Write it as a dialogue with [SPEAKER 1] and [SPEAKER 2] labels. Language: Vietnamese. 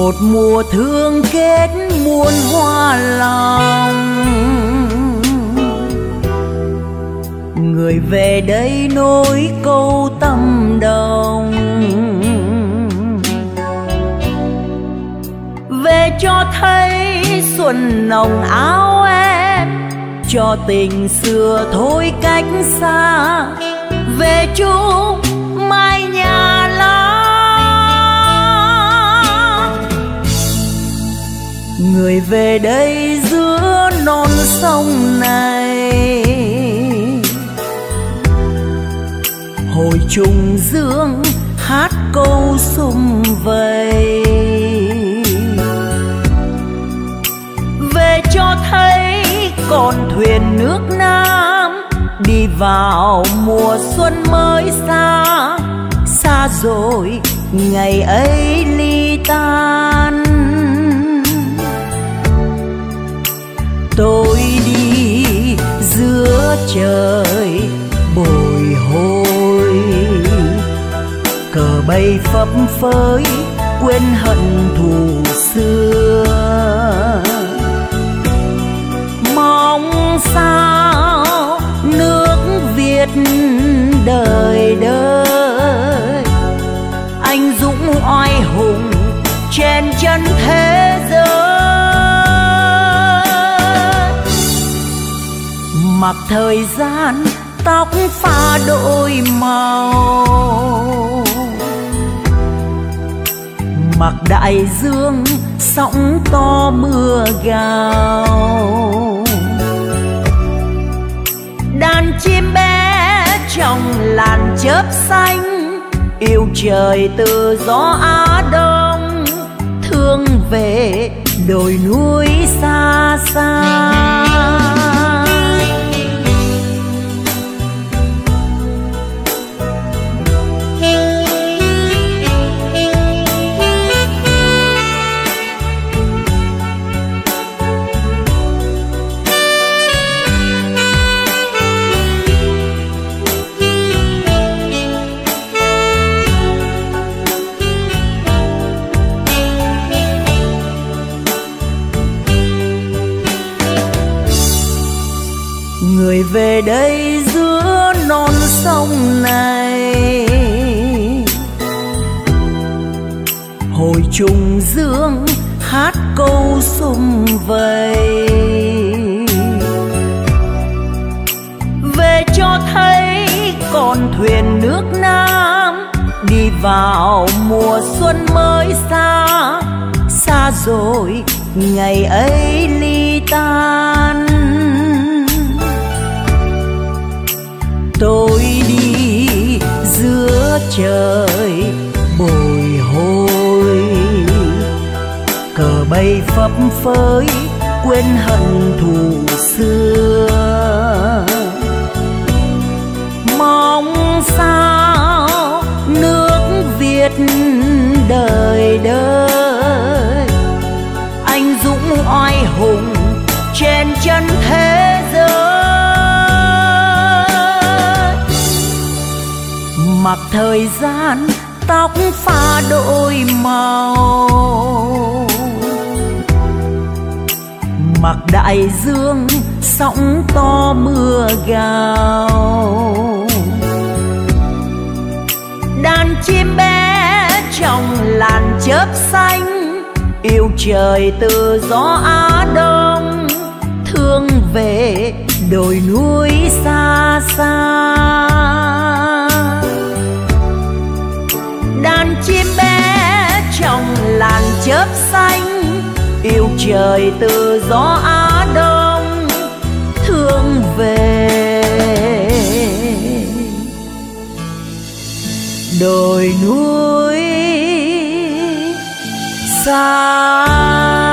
[SPEAKER 1] một mùa thương kết muôn hoa lòng. Người về đây nối câu tâm đồng, về cho thấy xuân nồng áo em, cho tình xưa thôi cách xa, về chung mái nhà lá. Người về đây giữa non sông này, hồi trùng dương hát câu sum vầy, về cho thấy con thuyền nước Nam đi vào mùa xuân mới xa. Xa rồi ngày ấy ly tan, tôi đi giữa trời bồi hồi, cờ bay phấp phới quên hận thù xưa. Mong sao nước Việt đời đời, anh dũng oai hùng trên chân thế giới. Mặc thời gian tóc pha đôi màu, mặc đại dương sóng to mưa gào. Đàn chim bé trong làn chớp xanh, yêu trời từ gió Á Đông, thương về đồi núi xa xa. Người về đây giữa non sông này, hồi trùng dương hát câu sum vầy, về cho thấy con thuyền nước Nam đi vào mùa xuân mới xa. Xa rồi ngày ấy ly tan, tôi đi giữa trời bồi hồi, cờ bay phấp phới quên hận thù xưa. Mong sao nước Việt đời đời, anh dũng oai hùng trên chân thế giới. Mặc thời gian tóc pha đôi màu, mặc đại dương sóng to mưa gào. Đàn chim bé trong làn chớp xanh, yêu trời từ gió Á Đông, thương về đồi núi xa xa. Đàn chim bé trong làn chớp xanh, yêu trời từ gió Á Đông, thương về đồi núi xa